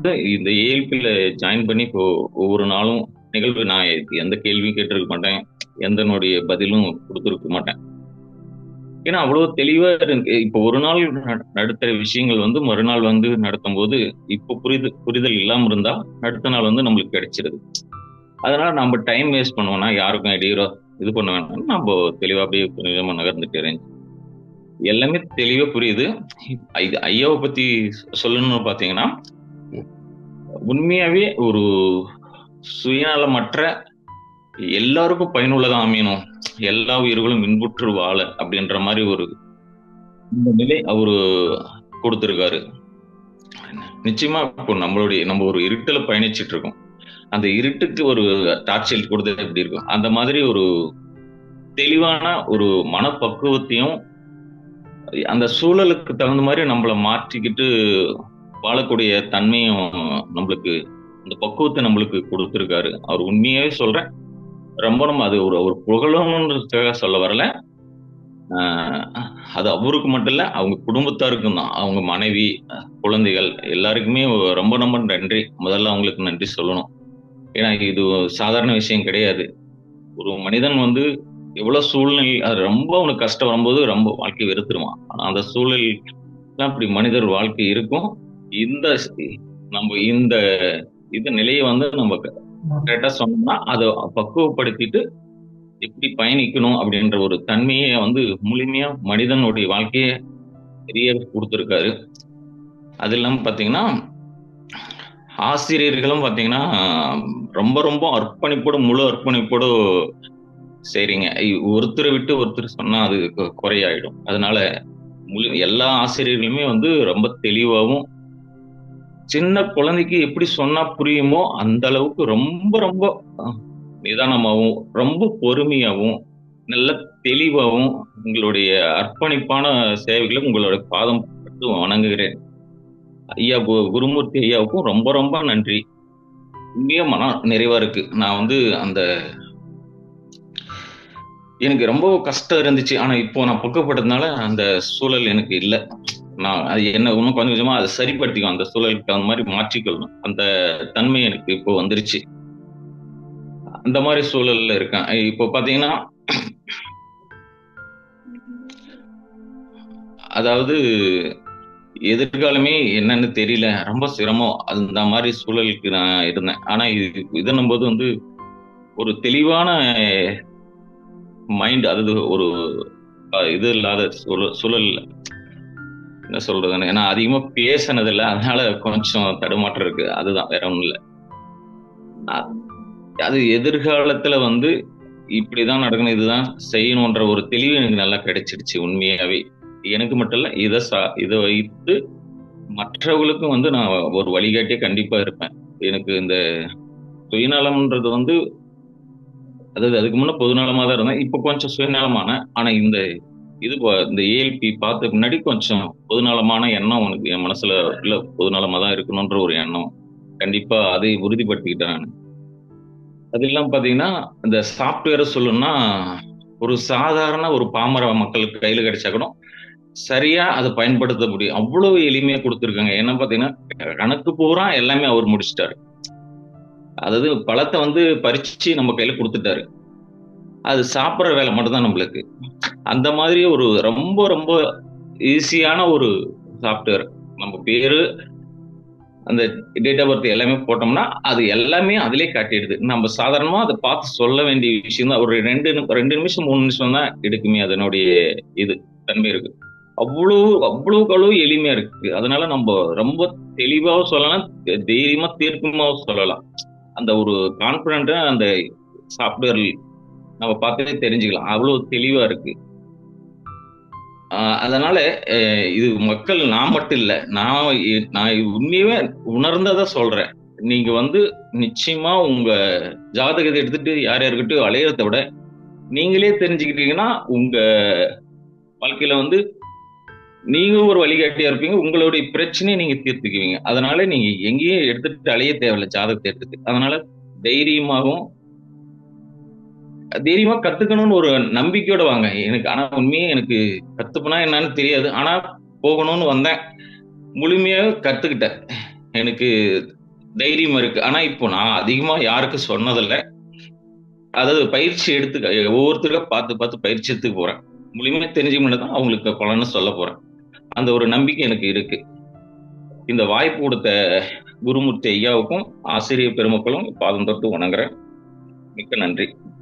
இந்த ஏஎல்பியில் ஜாயின் பண்ணி இப்போ ஒவ்வொரு நாளும் நிகழ்வு நான் எந்த கேள்வியும் கேட்டிருக்க மாட்டேன், எந்தனுடைய பதிலும் கொடுத்துருக்க மாட்டேன். ஏன்னா அவ்வளவு தெளிவா இருக்கு. இப்போ ஒரு நாள் நடத்துற விஷயங்கள் வந்து மறுநாள் வந்து நடத்தும் போது இப்போ புரிதல் இல்லாம இருந்தா அடுத்த நாள் வந்து நம்மளுக்கு கிடைச்சிருது. அதனால நம்ம டைம் வேஸ்ட் பண்ணுவோம்னா யாருக்கும் இடையூறா இது பண்ண வேண்டாம், நம்ம தெளிவா அப்படியே கொஞ்சமா நகர்ந்துட்டு இருந்துச்சு. எல்லாமே தெளிவா புரியுது. இது ஐயாவை பத்தி சொல்லணும்னு பாத்தீங்கன்னா, உண்மையாவே ஒரு சுயநலமற்ற எல்லாருக்கும் பயனுள்ளதா அமையணும், எல்லா உயிர்களும் இன்புற்று வாழ அப்படின்ற மாதிரி ஒரு இந்த நிலை அவரு கொடுத்திருக்காரு. நிச்சயமா இப்போ நம்ம ஒரு இருட்டுல பயணிச்சுட்டு இருக்கோம். அந்த இருட்டுக்கு ஒரு டார்ச் லைட் கொடுத்தது எப்படி இருக்கும், அந்த மாதிரி ஒரு தெளிவான ஒரு மனப்பக்குவத்தையும் அந்த சூழலுக்கு தகுந்த மாதிரி நம்மள மாற்றிக்கிட்டு வாழக்கூடிய தன்மையும் நம்மளுக்கு அந்த பக்குவத்தை நம்மளுக்கு கொடுத்திருக்காரு. அவர் உண்மையாவே சொல்றேன். ரொம்ப நம்ம அது ஒரு புகழணுன்றதுக்காக சொல்ல வரல. அது அவருக்கு மட்டும் இல்ல, அவங்க குடும்பத்தாருக்கும் தான். அவங்க மனைவி, குழந்தைகள் எல்லாருக்குமே ரொம்ப ரொம்ப நன்றி. முதல்ல அவங்களுக்கு நன்றி சொல்லணும். ஏன்னா இது சாதாரண விஷயம் கிடையாது. ஒரு மனிதன் வந்து எவ்வளவு சூழ்நிலை அது ரொம்ப அவனுக்கு கஷ்டம் வரும்போது ரொம்ப வாழ்க்கை வெறுத்துருவான். ஆனா அந்த சூழல் அப்படி மனிதர் வாழ்க்கை இருக்கும். இந்த நம்ம இந்த நிலையை வந்து நம்ம கரெக்டா சொன்னோம்னா அதை பக்குவப்படுத்திட்டு எப்படி பயணிக்கணும் அப்படின்ற ஒரு தன்மையை வந்து முழுமையா மனிதனுடைய வாழ்க்கையை பெரிய கொடுத்திருக்காரு. அது இல்லாம பாத்தீங்கன்னா ஆசிரியர்களும் பாத்தீங்கன்னா ரொம்ப ரொம்ப அர்ப்பணிப்போடு முழு அர்ப்பணிப்போடு சரிங்க. ஒருத்தரை விட்டு ஒருத்தர் சொன்னா அது குறையாயிடும். அதனால எல்லா ஆசிரியர்களுமே வந்து ரொம்ப தெளிவாகவும் சின்ன குழந்தைக்கு எப்படி சொன்னா புரியுமோ அந்த அளவுக்கு ரொம்ப ரொம்ப நிதானமாகவும் ரொம்ப பொறுமையாகவும் நல்ல தெளிவாகவும் உங்களுடைய அர்ப்பணிப்பான சேவைகளை உங்களோட பாதம் பட்டு வணங்குகிறேன். ஐயா குருமூர்த்தி ஐயாவுக்கும் ரொம்ப ரொம்ப நன்றி. உண்மையா மன நிறைவா இருக்கு. நான் வந்து எனக்கு ரொம்ப கஷ்டம் இருந்துச்சு. ஆனா இப்போ நான் பக்குவப்பட்டதுனால அந்த சூழல் எனக்கு இல்லை. நான் அது என்ன இன்னும் கொஞ்சம் கொஞ்சமா அதை சரிப்படுத்திக்கும், அந்த சூழலுக்கு தகுந்த மாதிரி மாற்றிக்கொள்ளணும். அந்த தன்மை எனக்கு இப்போ வந்துருச்சு. அந்த மாதிரி சூழல்ல இருக்கேன். இப்போ பாத்தீங்கன்னா அதாவது எதிர்காலமே என்னன்னு தெரியல, ரொம்ப சிரமம், அந்த மாதிரி சூழலுக்கு நான் இருந்தேன். ஆனா இதனும் போது வந்து ஒரு தெளிவான மைண்ட், அதாவது ஒரு இது இல்லாத சூழல் என்ன சொல்றதுன்னு, ஏன்னா அதிகமா பேசினது இல்லை, அதனால கொஞ்சம் தடுமாற்றம் இருக்கு. அதுதான், வேற ஒண்ணும் இல்லை. அது எதிர்காலத்துல வந்து இப்படிதான் நடக்கணும், இதுதான் செய்யணும்ன்ற ஒரு தெளிவு எனக்கு நல்லா கிடைச்சிடுச்சு. உண்மையாவே எனக்கு மட்டும் இல்ல, இதை வைத்து மற்றவர்களுக்கும் வந்து நான் ஒரு வழிகாட்டியே கண்டிப்பா இருப்பேன். எனக்கு இந்த சுயநலம்ன்றது வந்து அதாவது அதுக்கு முன்ன பொதுநலமா தான் இருந்தேன். இப்ப கொஞ்சம் சுயநலமான, ஆனா இந்த ஏஎல்பி பார்த்த முன்னாடி கொஞ்சம் பொதுநலமான எண்ணம் உனக்கு என் மனசுல இல்ல, பொதுநலமா தான் இருக்கணும்ன்ற ஒரு எண்ணம் கண்டிப்பா அதை உறுதிப்படுத்திக்கிட்டேன் நான். அது இல்லாம பாத்தீங்கன்னா இந்த சாப்ட்வேரை சொல்லணும்னா ஒரு சாதாரண ஒரு பாமர மக்களுக்கு கையில கிடைச்சா கூட சரியா அதை பயன்படுத்த முடியும். அவ்வளவு எளிமையா கொடுத்துருக்காங்க. என்ன பாத்தீங்கன்னா கணக்கு பூரா எல்லாமே அவர் முடிச்சிட்டாரு. அதாவது பழத்தை வந்து பறிச்சு நம்ம கையில கொடுத்துட்டாரு. அது சாப்பிடுற வேலை மட்டும்தான் நம்மளுக்கு. அந்த மாதிரி ஒரு ரொம்ப ரொம்ப ஈஸியான ஒரு சாப்ட்வேர். நம்ம பேரு, அந்த டேட் ஆஃப் பர்த் எல்லாமே போட்டோம்னா அது எல்லாமே அதிலே காட்டிடுது. நம்ம சாதாரணமா அதை பார்த்து சொல்ல வேண்டிய விஷயம் தான். ஒரு 2 நிமிஷம் 3 நிமிஷம் தான் எடுக்குமே அதனுடைய இது தன்மை இருக்கு. அவ்வளவுக்கு அவ்வளவு எளிமையா இருக்கு. அதனால நம்ம ரொம்ப தெளிவாவும் சொல்லலாம், தைரியமா தீர்க்கமாவும் சொல்லலாம். அந்த ஒரு கான்பிடண்டா அந்த சாப்ட்வேர் நம்ம பார்த்தே தெரிஞ்சுக்கலாம். அவ்வளவு தெளிவா இருக்கு. அதனால இது மக்கள் நான் மட்டும் இல்ல, நான் உண்மையாவே உணர்ந்ததா சொல்றேன். நீங்க வந்து நிச்சயமா உங்க ஜாதகத்தை எடுத்துட்டு யார் யாருக்கிட்டையும் அலையறதை விட நீங்களே தெரிஞ்சுக்கிட்டீங்கன்னா உங்க வாழ்க்கையில வந்து நீங்க ஒரு வழிகாட்டியா இருப்பீங்க. உங்களுடைய பிரச்சனையை நீங்க தீர்த்துக்குவீங்க. அதனால நீங்க எங்கேயும் எடுத்துட்டு அலைய தேவையில்லை ஜாதகத்தை எடுத்துட்டு. அதனால தைரியமாகவும் தைரியமா கத்துக்கணும்னு ஒரு நம்பிக்கையோட வாங்க. ஆனா உண்மையே எனக்கு கத்துப்பனா என்னன்னு தெரியாது. ஆனா போகணும்னு வந்தேன். முழுமையாக கத்துக்கிட்டேன். எனக்கு தைரியம் இருக்கு. ஆனா இப்போ நான் அதிகமா யாருக்கும் சொன்னதில்ல. அதாவது பயிற்சி ஒவ்வொருத்தருக்கா பார்த்து பார்த்து பயிற்சி எடுத்துக்க போறேன். மூலியமா தெரிஞ்சுக்கிட்டு தான் அவங்களுக்கு பலன்னு சொல்ல போறேன். அந்த ஒரு நம்பிக்கை எனக்கு இருக்கு. இந்த வாய்ப்பு கொடுத்த குருமூர்த்தி ஐயாவுக்கும், ஆசிரியர் பெருமக்களும் பாதம் தொட்டு வணங்குறேன். மிக்க நன்றி.